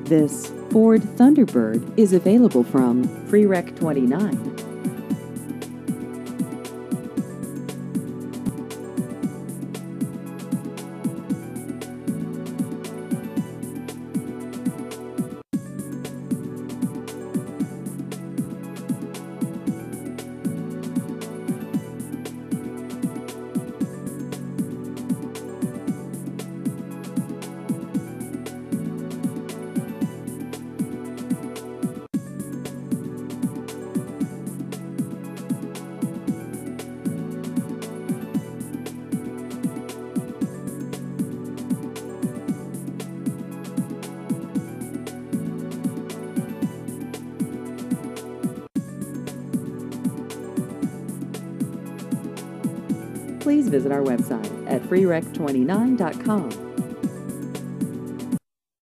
This Ford Thunderbird is available from FreeRec 29. Please visit our website at freerec29.com.